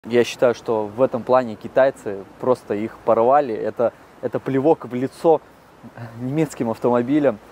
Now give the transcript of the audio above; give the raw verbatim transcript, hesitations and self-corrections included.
Я считаю, что в этом плане китайцы просто их порвали. Это, это плевок в лицо немецким автомобилям.